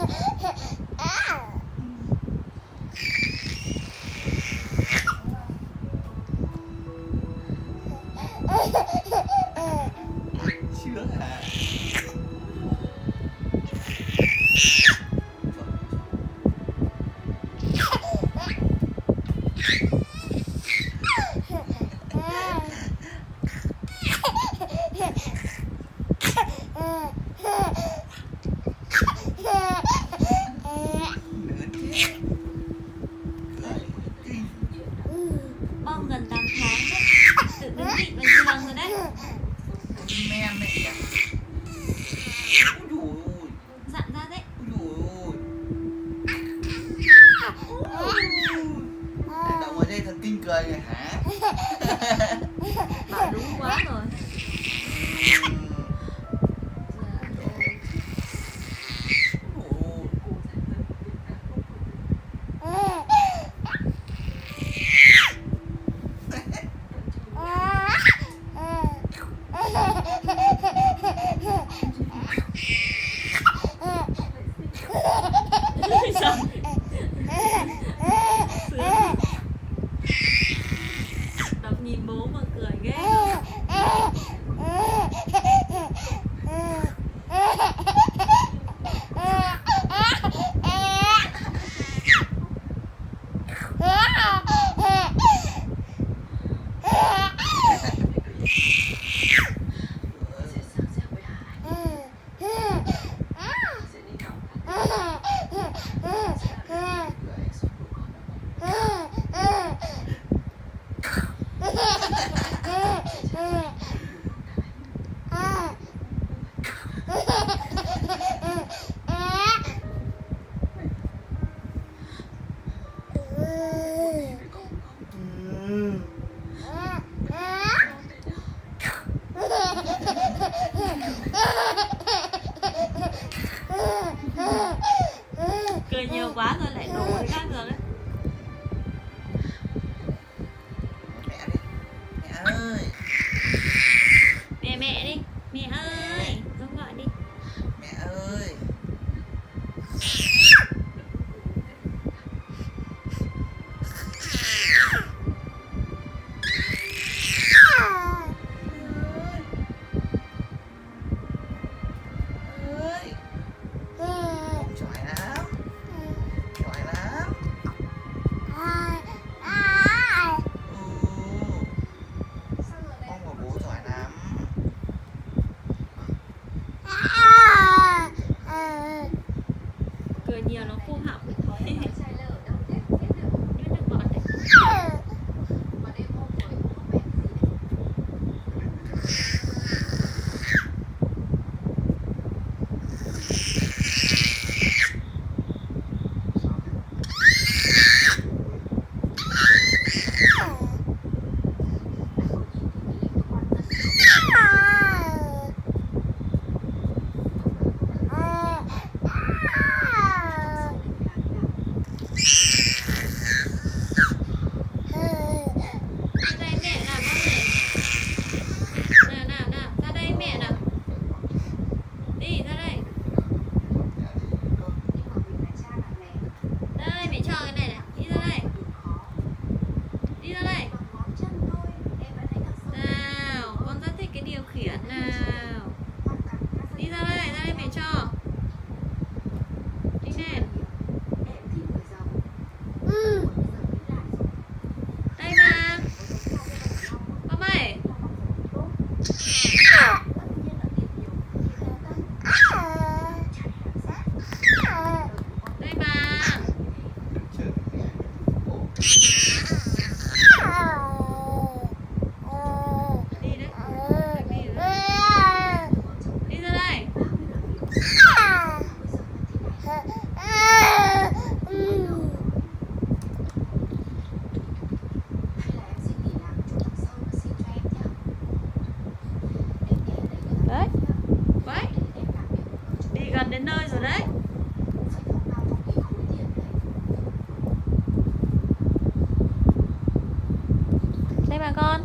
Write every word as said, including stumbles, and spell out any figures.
Chưa hả? Bông gần tám tháng đấy, tự đứng vị vào giường rồi đấy. Men này. Dặn ra đấy. Động ở đây thật kinh cười rồi hả? Bảo đúng quá rồi. Đọc nhìn bố mà cười ghê. Cười nhiều quá rồi lại đổ cái khác rồi đấy. Mẹ đi. Mẹ ơi. Mẹ mẹ đi. Mẹ ơi. Giống gọi đi. Mẹ ơi. Cười nhiều nó khô họng. Gần đến nơi rồi đấy. Đây bà con.